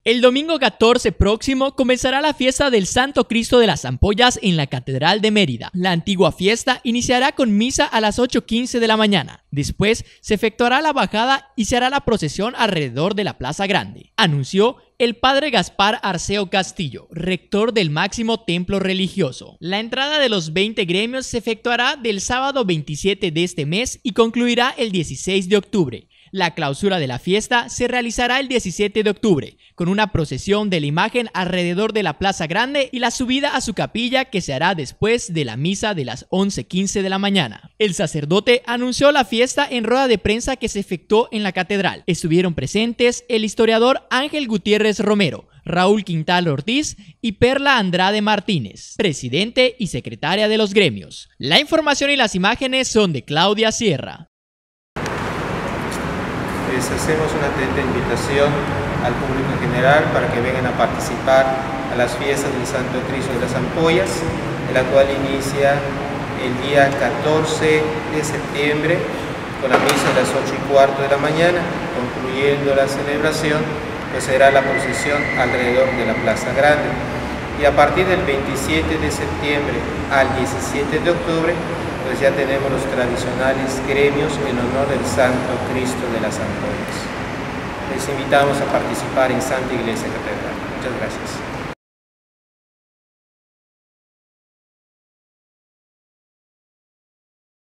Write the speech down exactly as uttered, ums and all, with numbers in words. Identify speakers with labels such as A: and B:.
A: El domingo catorce próximo comenzará la fiesta del Santo Cristo de las Ampollas en la Catedral de Mérida. La antigua fiesta iniciará con misa a las ocho quince de la mañana. Después se efectuará la bajada y se hará la procesión alrededor de la Plaza Grande, anunció el padre Gaspar Arceo Castillo, rector del máximo templo religioso. La entrada de los veinte gremios se efectuará del sábado veintisiete de este mes y concluirá el dieciséis de octubre. La clausura de la fiesta se realizará el diecisiete de octubre, con una procesión de la imagen alrededor de la Plaza Grande y la subida a su capilla que se hará después de la misa de las once quince de la mañana. El sacerdote anunció la fiesta en rueda de prensa que se efectuó en la catedral. Estuvieron presentes el historiador Ángel Gutiérrez Romero, Raúl Quintal Ortiz y Perla Andrade Martínez, presidente y secretaria de los gremios. La información y las imágenes son de Claudia Sierra.
B: Les hacemos una atenta invitación al público en general para que vengan a participar a las fiestas del Santo Cristo de las Ampollas, la cual inicia el día catorce de septiembre con la misa a las ocho y cuarto de la mañana. Concluyendo la celebración, pues será la procesión alrededor de la Plaza Grande. Y a partir del veintisiete de septiembre al diecisiete de octubre, pues ya tenemos los tradicionales gremios en honor del Santo Cristo de las Ampollas. Les invitamos a participar en Santa Iglesia Catedral. Muchas gracias.